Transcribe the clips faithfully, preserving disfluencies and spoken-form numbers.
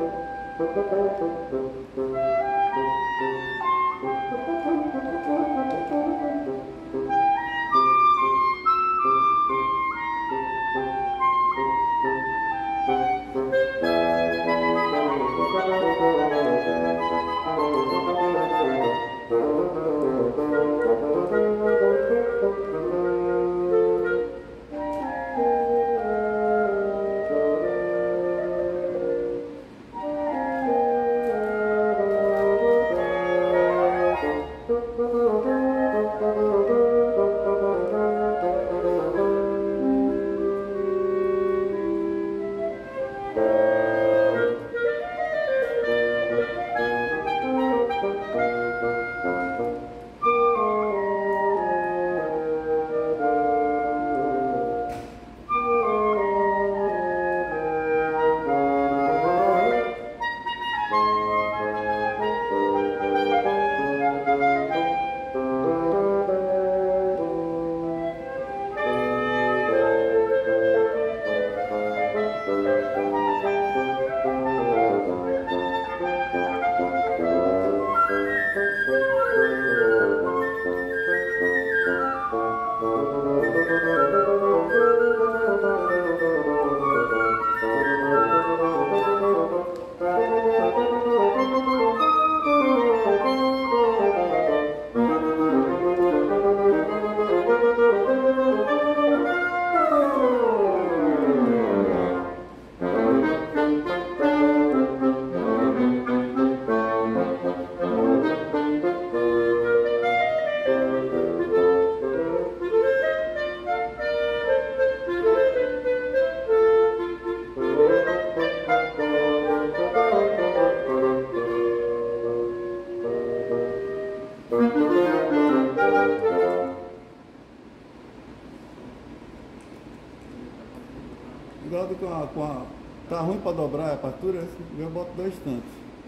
Cuidado com a, com a... Tá ruim para dobrar a partitura? Eu boto dois tantos.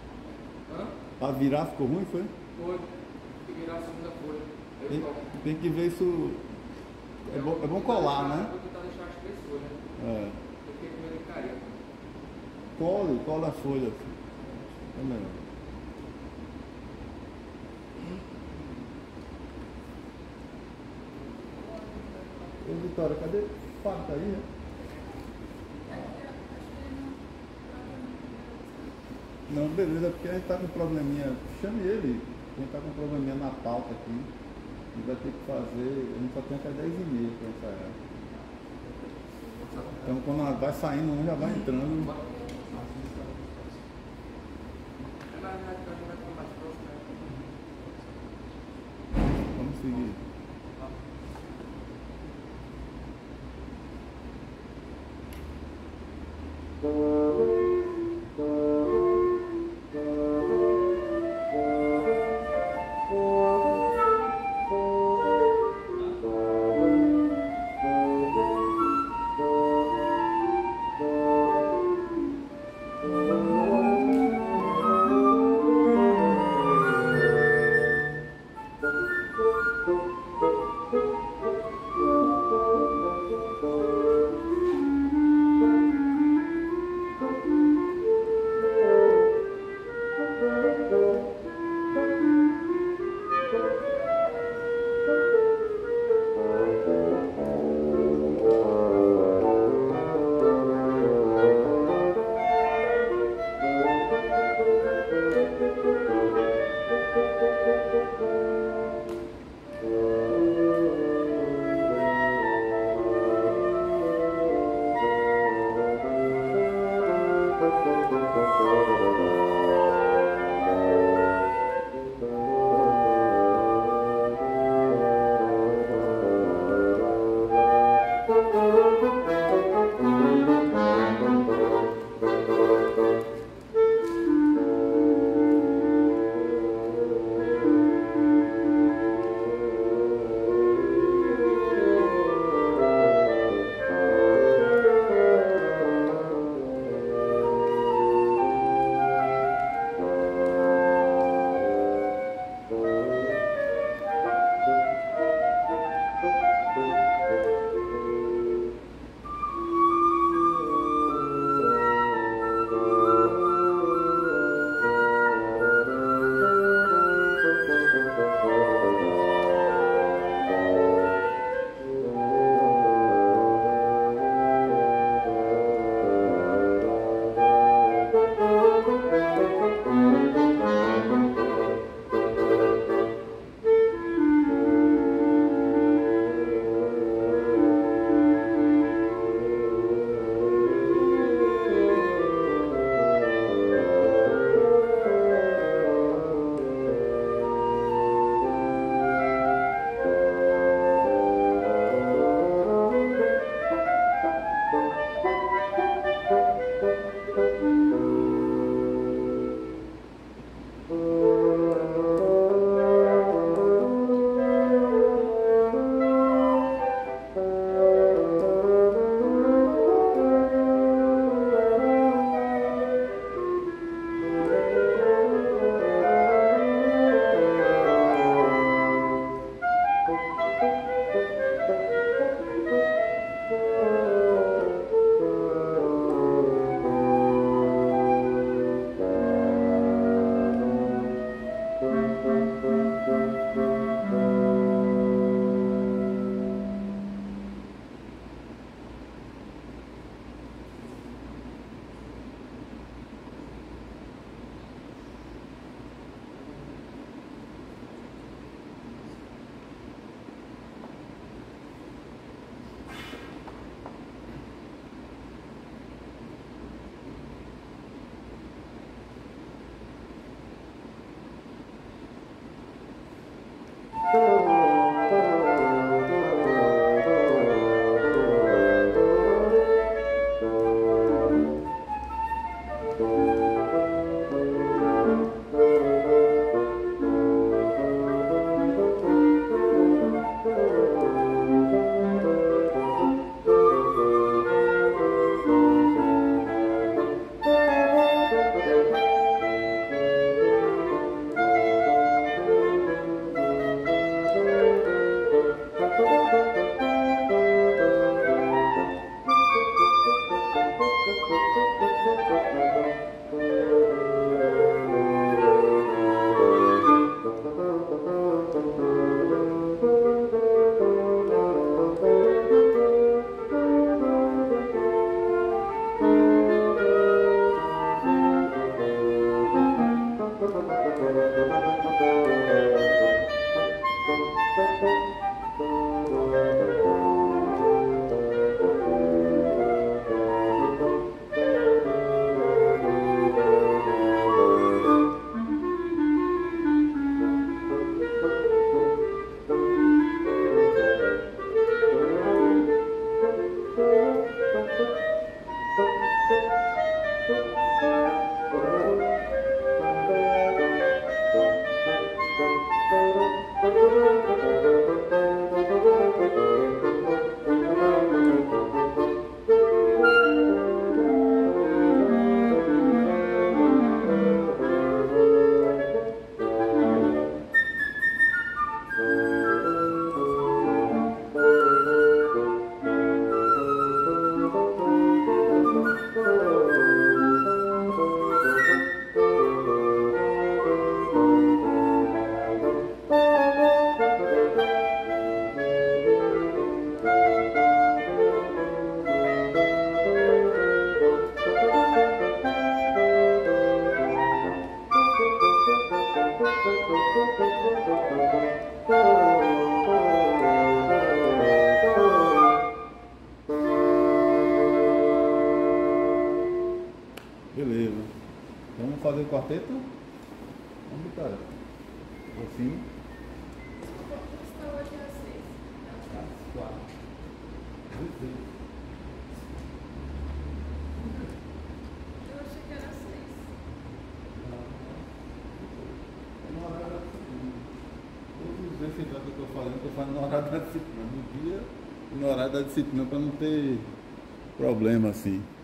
Hã? Para virar ficou ruim, foi? Foi. Tem que virar a segunda folha. Eu Tem, toco. tem que ver isso. É bom, é bom colar, né? Vou tentar deixar as três folhas. É. Eu fiquei com medo de cair. Cole, cola a folha. É melhor. Ô Vitória, cadê o fato aí, né? Não, beleza, porque a gente tá com um probleminha. Chame ele. A gente tá com um probleminha na pauta aqui. A gente vai ter que fazer. A gente só tem até dez e meia para ensaiar. Então quando vai saindo, um já vai entrando. Vamos seguir. o quarteto? Vamos, cara. Assim. Está hoje às seis. Às quatro. Eu achei que era às seis. No horário da disciplina. Todos os exercícios que eu estou fazendo, eu estou fazendo no horário da disciplina. No dia e no horário da disciplina para não ter problema assim.